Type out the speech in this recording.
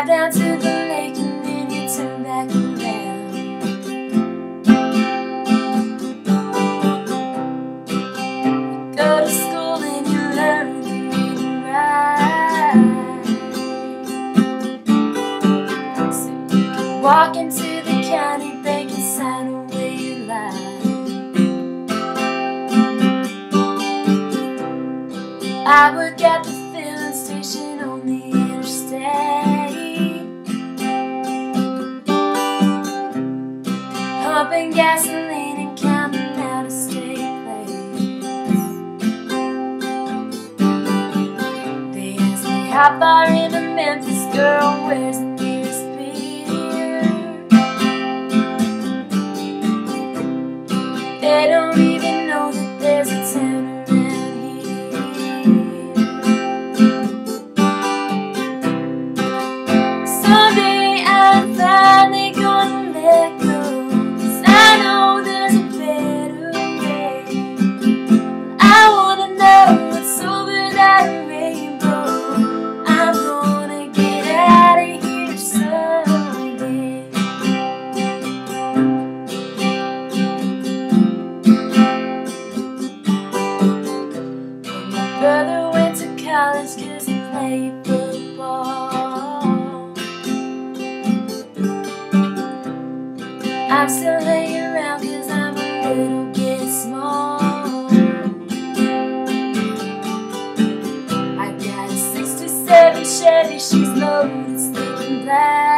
drive down to the lake and then you turn back around. You go to school and you learn to read and write, so you can walk into the county bank and sign away your life. I work at the filling station on the interstate, pumping gasoline and counting out of state plates. They ask me how far into Memphis, girl, where's the nearest beer? They don't even know that there's a town around here. Someday I'm finally gonna let go, 'cause I know there's a better way. I wanna know what's over that rainbow. I'm gonna get out of here someday. My brother went to college 'cause he played football. I'm still hanging around 'cause I'm a little bit small. I got a '67 Chevy, she's loaded, sleeping black.